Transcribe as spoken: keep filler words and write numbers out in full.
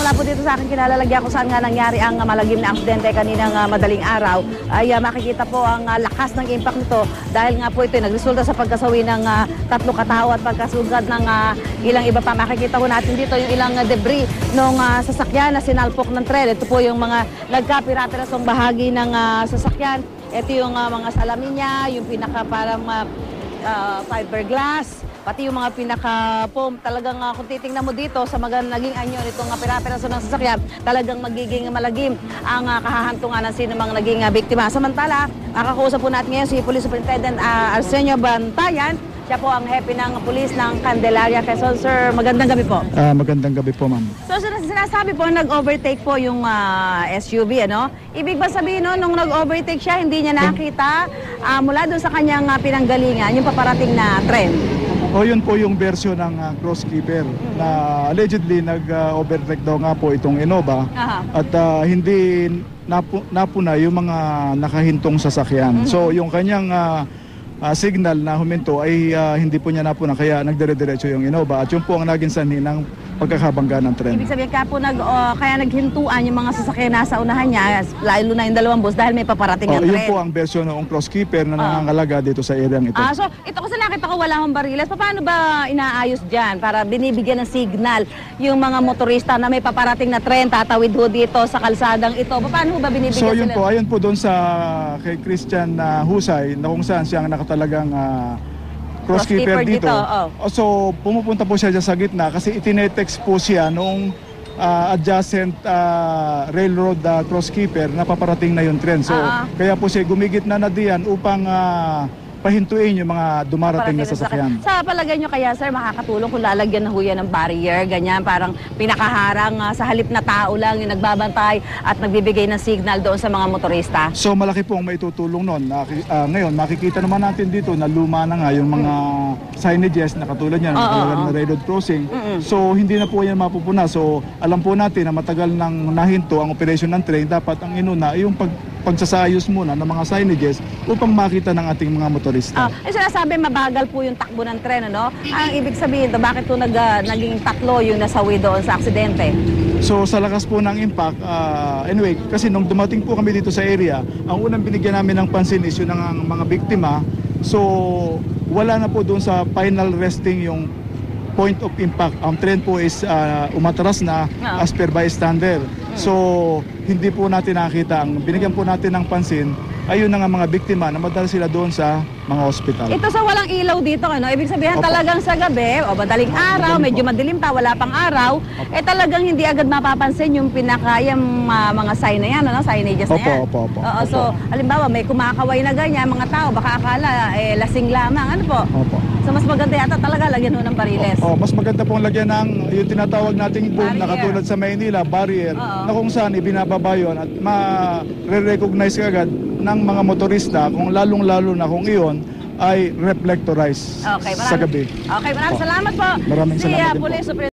mula po dito sa aking kinalalagyan kung saan nga nangyari ang uh, malagim na aksidente kaninang uh, madaling araw, ay uh, makikita po ang uh, lakas ng impact nito dahil nga po ito nagresulta sa pagkasawi ng uh, tatlo katao at pagkasugad ng uh, ilang iba pa. Makikita po natin dito yung ilang uh, debris ng uh, sasakyan na sinalpok ng tren. Ito po yung mga nagkapira-pirasong bahagi ng uh, sasakyan. Ito yung uh, mga salamin niya, yung pinaka parang uh, uh, fiberglass, pati yung mga pinaka-foam. Talagang uh, kung titingnan mo dito sa mga naging anyo nitong uh, pira-piraso ng sasakyan, talagang magiging malagim ang uh, kahahantungan ng sino mga naging uh, biktima. Samantala, makakausap po natin ngayon si Police Superintendent uh, Arsenio Bantayan. Siya po ang hepe ng pulis ng Candelaria, Quezon. Sir, magandang gabi po. Uh, magandang gabi po, ma'am. So, sinasabi po, nag-overtake po yung uh, S U V, ano? Ibig ba sabihin, no, nung nag-overtake siya, hindi niya nakita uh, mula doon sa kanyang uh, pinanggalingan, yung paparating na tren? O, yun po yung version ng uh, crosskeeper mm-hmm. na allegedly nag-overtake uh, daw nga po itong Innova. Aha. At uh, hindi napu napuna yung mga nakahintong sasakyan. Mm-hmm. So, yung kanyang uh, Uh, signal na huminto ay uh, hindi po niya napuna, kaya nagdire-diretso yung Innova at yun po ang naging sanhi ng pagkakabangga ng tren. Ibig sabihin ka po nag, uh, kaya naghintuan yung mga sasakyan nasa unahan niya, lalo na yung dalawang bus dahil may paparating oh, ng tren. Yun po ang version ng crosskeeper na uh. nangangalaga dito sa area ito. Ah, so ito kasi nakita ko wala akong bariles. Paano ba inaayos dyan para binibigyan ng signal yung mga motorista na may paparating na tren tatawid ho dito sa kalsadang ito? Paano ba binibigyan so, yun sila? Po, ayun po doon sa kay Christian uh, Husay na kung saan siya nakatalagang uh, crosskeeper dito. dito. Oh. So, pumupunta po siya sa gitna kasi itinetext po siya nung uh, adjacent uh, railroad uh, crosskeeper na paparating na yung tren. So, uh -huh. kaya po siya gumigitna na diyan upang uh, pahintuin yung mga dumarating na sasakyan. Sa palagay nyo kaya, sir, makakatulong kung lalagyan na huya ng barrier, ganyan, parang pinakaharang uh, sa halip na tao lang yung nagbabantay at nagbibigay ng signal doon sa mga motorista? So, malaki pong may tutulong nun. Uh, uh, ngayon, makikita naman natin dito na luma na nga yung mga mm. signages na katulad yan, oh, oh, na railroad crossing. Mm -mm. So, hindi na po yan mapupuna. So, alam po natin na matagal nang nahinto ang operasyon ng train, dapat ang inuna ay yung pag pagsasayos muna ng mga signages upang makita ng ating mga motorista. Ah, eh, sinasabi mabagal po yung takbo ng tren, ano? Ang ibig sabihin, to, bakit po nag, uh, naging tatlo yung nasawi doon sa aksidente? So sa lakas po ng impact, uh, anyway, kasi nung dumating po kami dito sa area, ang unang binigyan namin ng pansin is yun ng mga biktima. So wala na po doon sa final resting yung point of impact. Ang tren po is uh, umatras na uh-huh. as per bystander. So, hindi po natin nakita. Ang binigyan po natin ng pansin, ayun na nga mga biktima na madala sila doon sa mga ospital. Ito sa walang ilaw dito, ano? Ibig sabihin, Opo. talagang sa gabi, o madaling araw, medyo madilim pa, wala pang araw, Opo. eh talagang hindi agad mapapansin yung pinaka, yung uh, mga sign na yan, ano? Signages na yan. Opo, opo, opo. Oo, so, halimbawa, may kumakaway na ganyan, mga tao, baka akala, eh, lasing lamang, ano po? Opo. So, mas maganda yata talaga lagyan ho ng bariles. Oo, mas maganda pong lagyan ng yung tinatawag nating boom na katulad sa Maynila, barrier, Oo. na kung saan ibinababa yun at ma-recognize kagad ng mga motorista kung lalong-lalo na kung iyon ay reflectorize okay, sa gabi. Okay, maraming salamat po. Maraming si, salamat uh, din po.